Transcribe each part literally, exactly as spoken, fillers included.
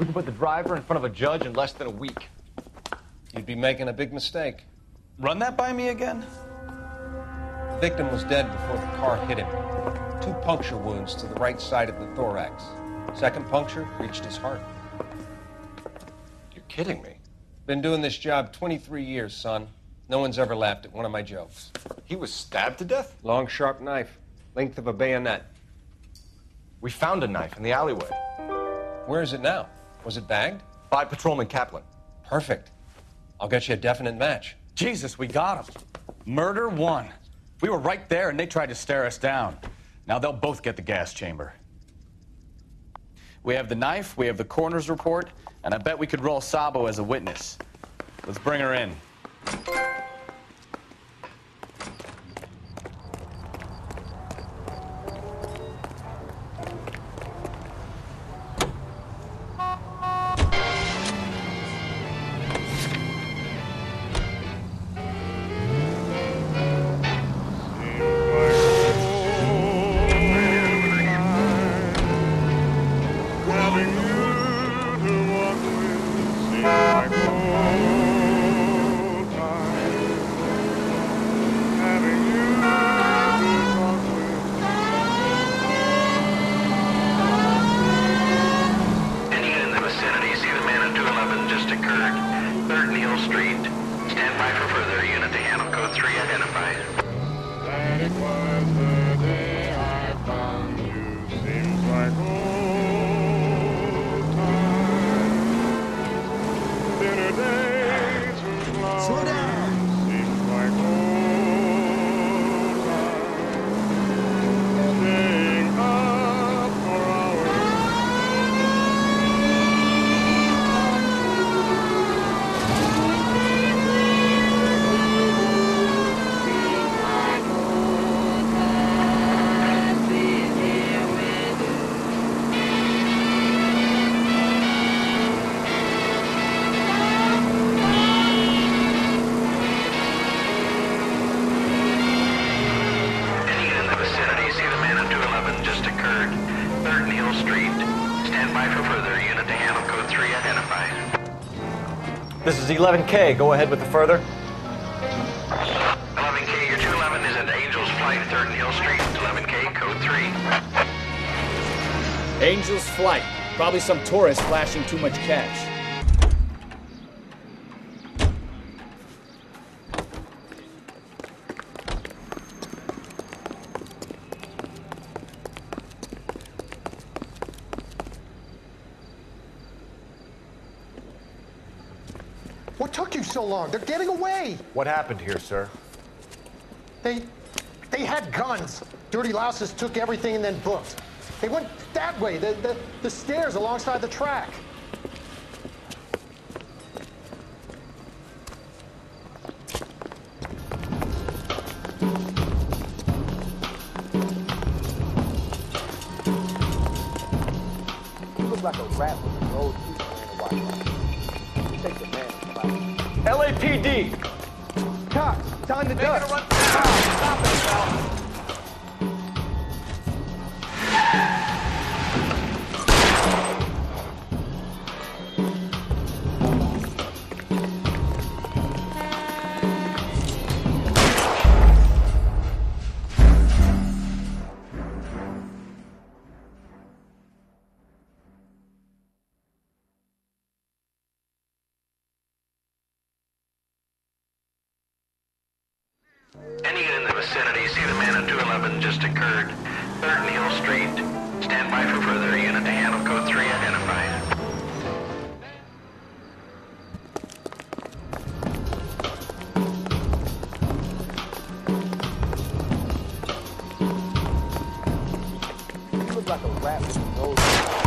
We could put the driver in front of a judge in less than a week. You'd be making a big mistake. Run that by me again? The victim was dead before the car hit him. Two puncture wounds to the right side of the thorax. Second puncture reached his heart. You're kidding me. Been doing this job twenty-three years, son. No one's ever laughed at one of my jokes. He was stabbed to death? Long, sharp knife. Length of a bayonet. We found a knife in the alleyway. Where is it now? Was it bagged? By Patrolman Kaplan. Perfect. I'll get you a definite match. Jesus, we got him. Murder one. We were right there and they tried to stare us down. Now they'll both get the gas chamber. We have the knife, we have the coroner's report, and I bet we could roll Sabo as a witness. Let's bring her in. This is eleven K. Go ahead with the further. eleven K, your two eleven is at Angel's Flight, third and Hill Street. eleven K, code three. Angel's Flight. Probably some tourist flashing too much cash. What took you so long? They're getting away. What happened here, sir? They, they had guns. Dirty louses took everything and then booked. They went that way, the, the, the stairs alongside the track. You look like a rat with a road people in a white. You take the man. L A P D! Cops, time to duck. Run. Stop it, pal. Any unit in the vicinity, see the man on two eleven just occurred. third and Hill Street. Stand by for further. Unit to handle code three identified. You look like a rat with a road.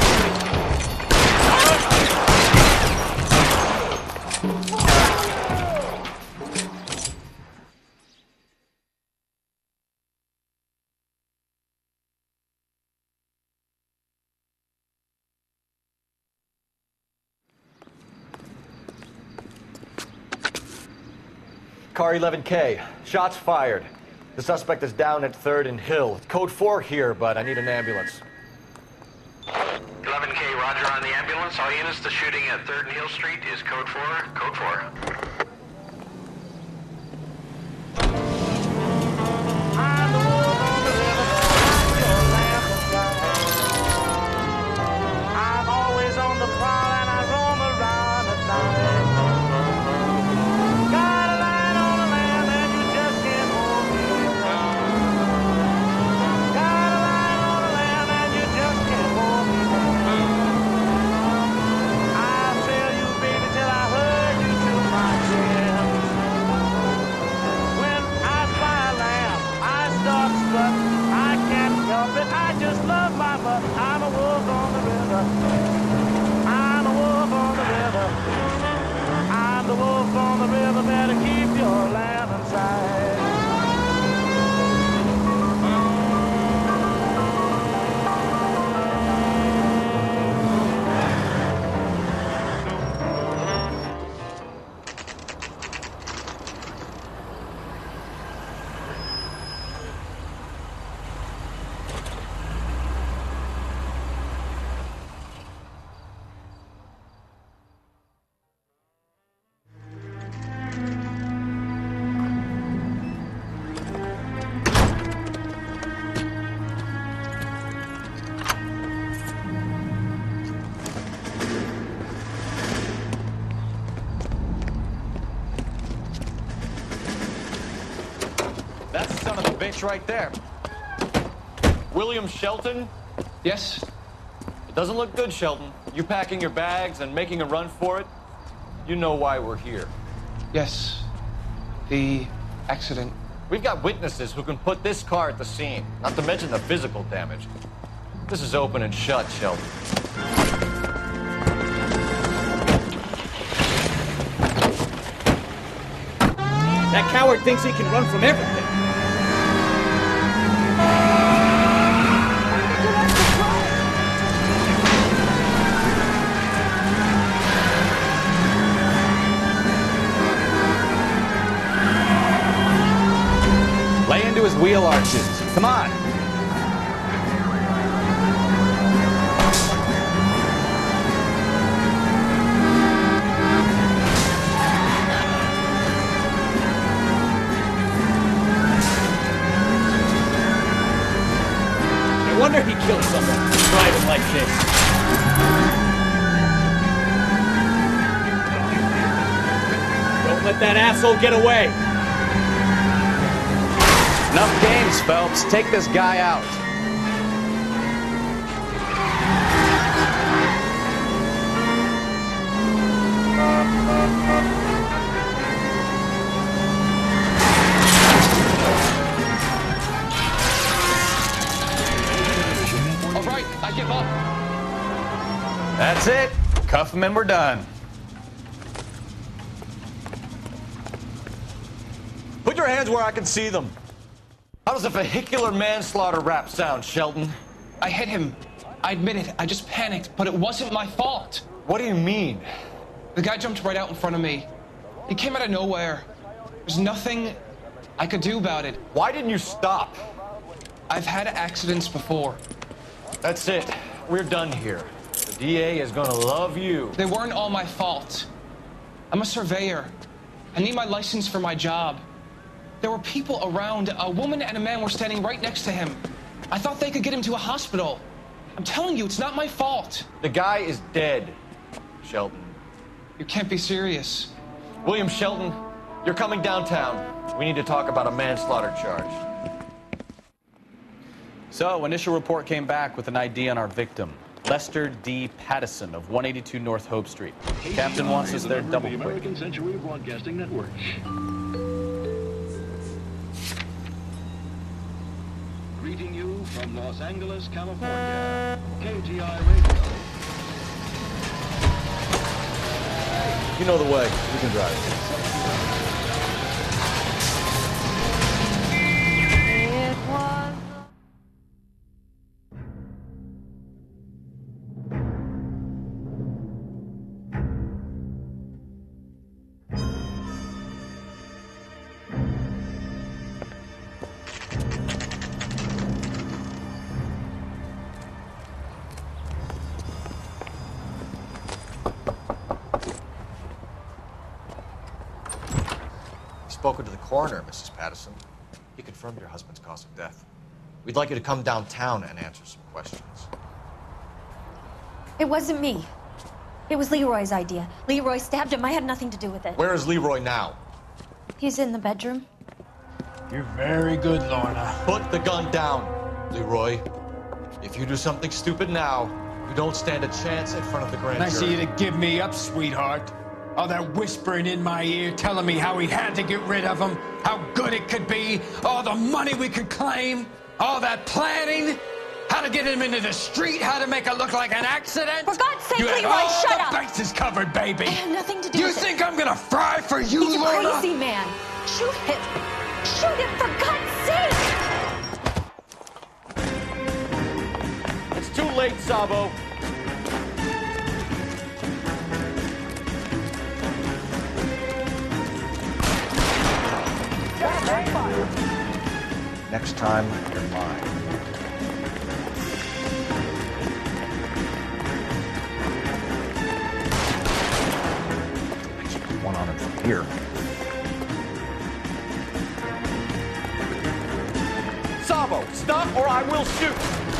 Car eleven K. Shots fired. The suspect is down at third and Hill. Code four here, but I need an ambulance. eleven K, roger on the ambulance. Silence, all units. The shooting at third and Hill Street is code four. Code four. I'm always on the prowl and I roam around at night. Got a line on the land and you just can't hold me down. Got a line on the land and you just can't hold me down. I'll tell you, baby, till I hurt you to my chest. When I fly a lamb, I start strutting. I can't help it, I just love my butt. I'm a wolf on the river. I'm a wolf on the river. I'm the wolf on the river. Better keep your lamb inside. That's the son of a bitch right there. William Shelton? Yes? It doesn't look good, Shelton. You packing your bags and making a run for it? You know why we're here. Yes. The accident. We've got witnesses who can put this car at the scene, not to mention the physical damage. This is open and shut, Shelton. That coward thinks he can run from everything. Lay into his wheel arches. Come on. No wonder he killed someone driving like this. Don't let that asshole get away. Enough games, Phelps. Take this guy out. All right, I give up. That's it. Cuff him and we're done. Put your hands where I can see them. How does a vehicular manslaughter rap sound, Shelton? I hit him. I admit it. I just panicked, but it wasn't my fault. What do you mean? The guy jumped right out in front of me. He came out of nowhere. There's nothing I could do about it. Why didn't you stop? I've had accidents before. That's it. We're done here. The D A is gonna love you. They weren't all my fault. I'm a surveyor. I need my license for my job. There were people around. A woman and a man were standing right next to him. I thought they could get him to a hospital. I'm telling you, it's not my fault. The guy is dead, Shelton. You can't be serious. William Shelton, you're coming downtown. We need to talk about a manslaughter charge. So, initial report came back with an I D on our victim, Lester D. Pattison of one eighty-two North Hope Street. Captain wants us there double quick. American Century Broadcasting Network. Greeting you from Los Angeles, California. K G I Radio. You know the way. You can drive. spoken to the coroner, Missus Patterson. He confirmed your husband's cause of death. We'd like you to come downtown and answer some questions. It wasn't me. It was Leroy's idea. Leroy stabbed him. I had nothing to do with it. Where is Leroy now? He's in the bedroom. You're very good, Lorna. Put the gun down, Leroy. If you do something stupid now, you don't stand a chance in front of the grand Nice of jury. you to give me up, sweetheart. All that whispering in my ear, telling me how we had to get rid of him, how good it could be, all the money we could claim, all that planning, how to get him into the street, how to make it look like an accident. For God's sake, you had Leroy, all shut the up! bases covered, baby. I had nothing to do you with it. You think I'm gonna fry for you, He's Lorna? a crazy man. Shoot him. Shoot him, for God's sake! It's too late, Sabo. Next time, you're mine. I should put one on him from here. Sabo, stop or I will shoot.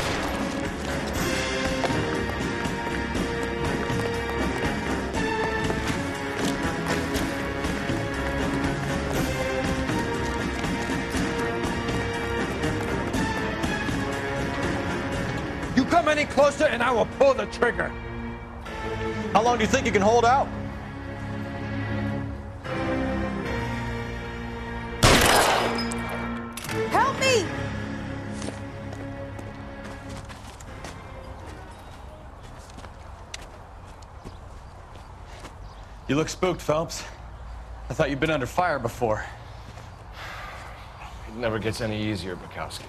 You come any closer and I will pull the trigger. How long do you think you can hold out? Help me! You look spooked, Phelps. I thought you'd been under fire before. It never gets any easier, Bukowski.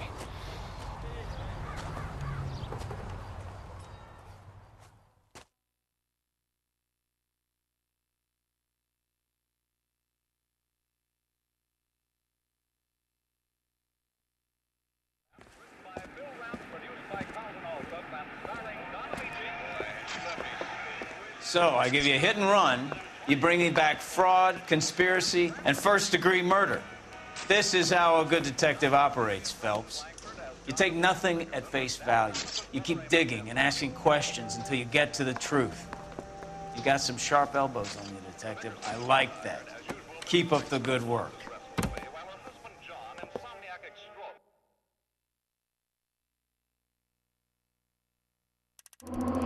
So, I give you a hit and run, you bring me back fraud, conspiracy, and first-degree murder. This is how a good detective operates, Phelps. You take nothing at face value. You keep digging and asking questions until you get to the truth. You got some sharp elbows on you, detective. I like that. Keep up the good work. You